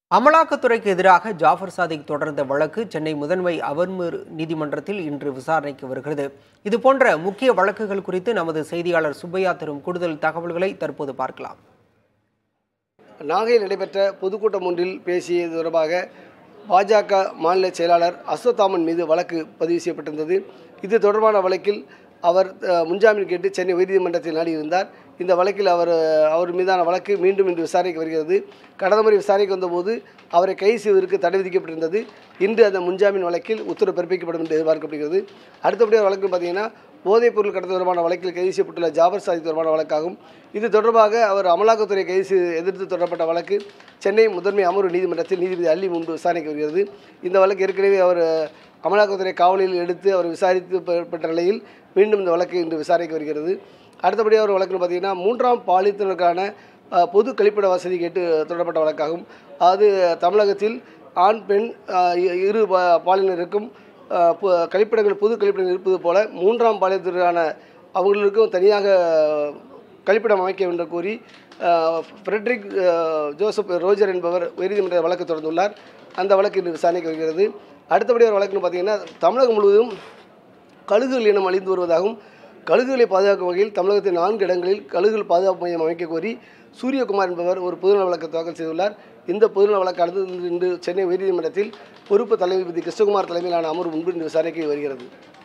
அமலாக்கத்துறைக்கு எதிராக ஜாஃபர் சாதிக் தொடர்ந்த வழக்கு சென்னை முதன்மை அவர்மீர் நீதிமன்றத்தில் இன்று விசாரணைக்கு வருகிறது. இதுபோன்ற முக்கிய வழக்குகள் குறித்து நமது செய்தியாளர் சுப்பையா தரும் கூடுதல் தகவல்களை தற்போது பார்க்கலாம். நாகையில் நடைபெற்ற பொதுக்கூட்டம் ஒன்றில் பேசியது தொடர்பாக பாஜக மாநில செயலாளர் அஸ்வத்தாமன் மீது வழக்கு பதிவு செய்யப்பட்டிருந்தது. இது தொடர்பான வழக்கில் அவர் முன்ஜாமீன் கேட்டு சென்னை உயர்நீதிமன்றத்தில் நாடியிருந்தார். இந்த வழக்கில் அவர் மீதான வழக்கு மீண்டும் இன்று விசாரணைக்கு வருகிறது. கடந்த முறை விசாரணைக்கு வந்தபோது அவரை கைது செய்வதற்கு தடை விதிக்கப்பட்டிருந்தது. இன்று அந்த முன்ஜாமீன் வழக்கில் உத்தரவு பிறப்பிக்கப்படும் என்று எதிர்பார்க்கப்படுகிறது. அடுத்தபடியாக வழக்கு பார்த்தீங்கன்னா போதைப் பொருள் கடத்தல் தொடர்பான வழக்கில் கைது செய்யப்பட்டுள்ள ஜாஃபர் சாதிக் தொடர்பான வழக்காகும். இது தொடர்பாக அவர் அமலாக்கத்துறை எதிர்த்து தொடரப்பட்ட வழக்கு சென்னை முதன்மை அமர்வு நீதிமன்றத்தில் நீதிபதி அள்ளி முன்பு விசாரணைக்கு வருகிறது. இந்த வழக்கு ஏற்கனவே அவர் அமலாக்கத்துறை காவலில் எடுத்து அவர் விசாரித்து பெற்ற நிலையில் மீண்டும் இந்த வழக்கு இன்று விசாரணைக்கு வருகிறது. அடுத்தபடியாக ஒரு வழக்குன்னு பார்த்தீங்கன்னா 3ஆம் பாலினத்தினருக்கான பொது கழிப்பிட வசதி கேட்டு தொடரப்பட்ட வழக்காகும். அது தமிழகத்தில் ஆண் பெண் இரு பாலினருக்கும் கழிப்பிடங்கள் பொது கழிப்பிடங்கள் இருப்பது போல 3ஆம் பாலினத்திற்கான அவர்களுக்கும் தனியாக கழிப்பிடம் அமைக்க வேண்டும் கோரி ஃப்ரெட்ரிக் ஜோசப் ரோஜர் என்பவர் உயர்நீதிமன்ற வழக்கு தொடர்ந்துள்ளார். அந்த வழக்கு இன்று விசாரணைக்கு வருகிறது. அடுத்தபடியாக ஒரு வழக்குன்னு பார்த்தீங்கன்னா தமிழகம் முழுவதும் கழுகுகள் இனம் அழிந்து வருவதாகவும் கழுகுகளை பாதுகாக்கும் வகையில் தமிழகத்தின் 4 இடங்களில் கழுகுகள் பாதுகாப்பு மையம் அமைக்க கோரி சூரியகுமார் என்பவர் ஒரு பொதுநல வழக்கு தாக்கல் செய்துள்ளார். இந்த பொதுநல வழக்கானது இன்று சென்னை உயர்நீதிமன்றத்தில் பொறுப்பு தலைமை கிருஷ்ணகுமார் தலைமையிலான அமர்வு முன்பு இன்று விசாரணைக்கு வருகிறது.